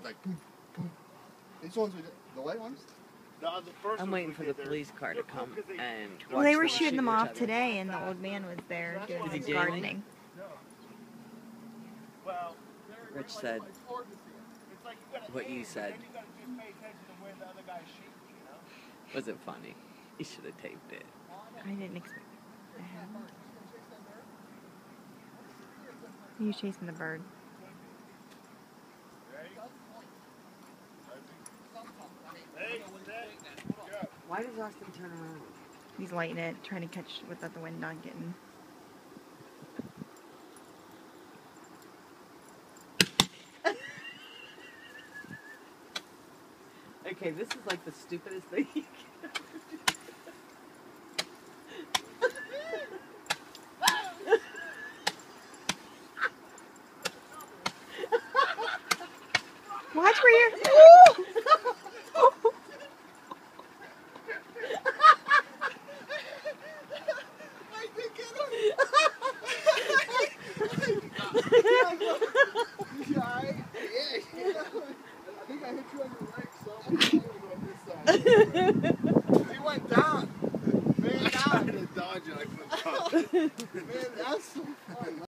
like boom, boom. These ones we did, the white ones. I'm waiting for the police car to come and watch. Well, they were shooting them off today, and the old man was there doing his gardening. Rich said what you said. Wasn't funny. You should have taped it. I didn't expect it. He was chasing the bird. Why does Austin turn around? He's lighting it, trying to catch without the wind not getting. Okay, this is like the stupidest thing you can ever do. Watch where you're. He went down. Man, down. I tried to dodge it. I couldn't dodge it. Man, that's so fun.